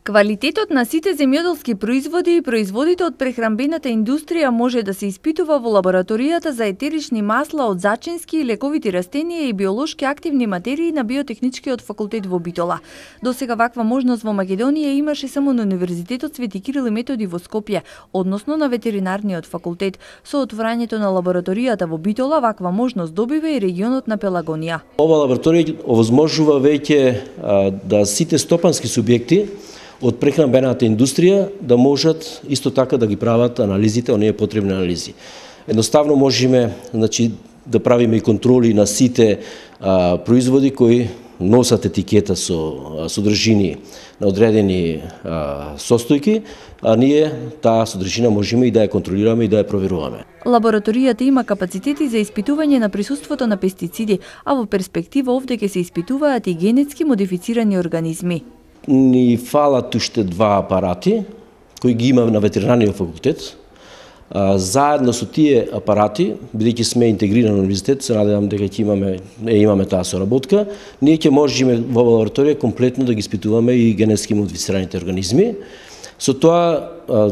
Квалитетот на сите земјоделски производи и производите од прехранбената индустрија може да се испитува во лабораторијата за етерични масла од зачински и лековити растенија и биолошки активни материи на Биотехничкиот факултет во Битола. Досега ваква можност во Македонија имаше само на Универзитетот Свети Кирил и Методи во Скопје, односно на Ветеринарниот факултет. Со отворањето на лабораторијата во Битола, ваква можност добива и регионот на Пелагонија. Ова лабораторија овозможува веќе да сите стопански субјекти од прехранбената индустрија да можат исто така да ги прават анализите, оние потребни анализи. Едноставно можеме, да правиме и контроли на сите производи кои носат етикета со содржини на одредени состојки, а ние таа содржина можеме и да ја контролираме и да ја проверуваме. Лабораторијата има капацитети за испитување на присуството на пестициди, а во перспектива овде ќе се испитуваат и генетски модифицирани организми. Ни фалат уште два апарати кои ги имаме на Ветеринарниот факултет. Заедно со тие апарати, бидејќи сме интегриран универзитет, се надевам дека ќе имаме таа соработка, ние ќе можеме во лабораторија комплетно да ги испитуваме и генетски модифицираните организми. Со тоа,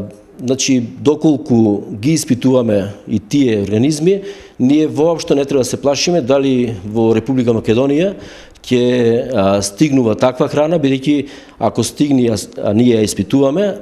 доколку ги испитуваме и тие организми, ние воопшто не треба да се плашиме дали во Република Македонија ќе стигнува таква храна, бидејќи ако стигне, а ние ја испитуваме,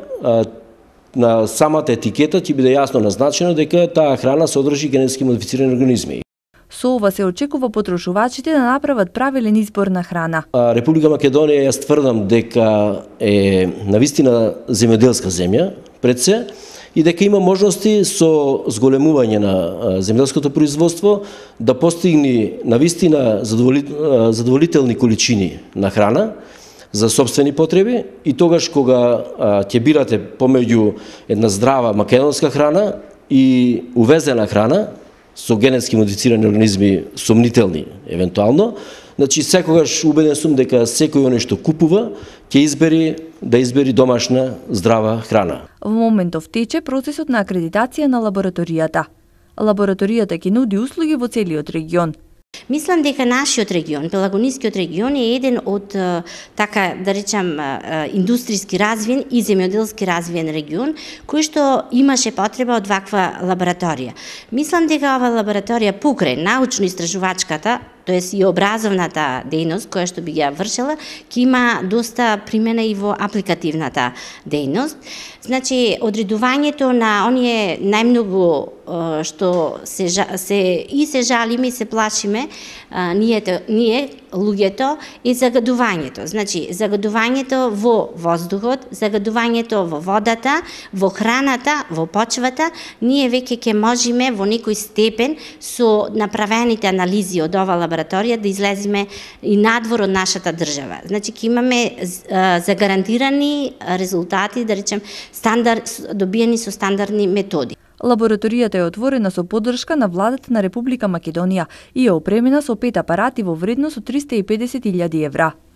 на самата етикета ќе биде јасно назначено дека таа храна содржи генетски модифицирани организми. Со ова се очекува потрошувачите да направат правилен избор на храна. Република Македонија јас тврдам дека е навистина земјоделска земја пред се и дека има можности со зголемување на земјоделското производство да постигне навистина задоволителни количини на храна за сопствени потреби и тогаш кога ќе бирате помеѓу една здрава македонска храна и увезена храна со генетски модифицирани организми сомнителни евентуално, секогаш убеден сум дека секој оној што купува ќе избери домашна здрава храна. Во моментов тече процесот на акредитација на лабораторијата. Лабораторијата ќе нуди услуги во целиот регион. Мислам дека нашиот регион, Пелагонискиот регион е еден од, така да речам, индустријски развиен и земјоделски развиен регион, кој што имаше потреба од ваква лабораторија. Мислам дека ова лабораторија покрај научно-истражувачката, тоест и образовната дејност која што би ја вршила, ќе има доста примена и во апликативната дејност. Значи, одредувањето на оние најмногу што се жалиме и се плашиме ние луѓето е загадувањето. Значи, загадувањето во воздухот, загадувањето во водата, во храната, во почвата, ние веќе ќе можеме во некој степен со направените анализи од ова лабораторија да излеземе и надвор од нашата држава. Значи, ќе имаме загарантирани резултати, да речем, добиени со стандардни методи. Лабораторијата е отворена со поддршка на владата на Република Македонија и е опремена со 5 апарати во вредност од 350.000 евра.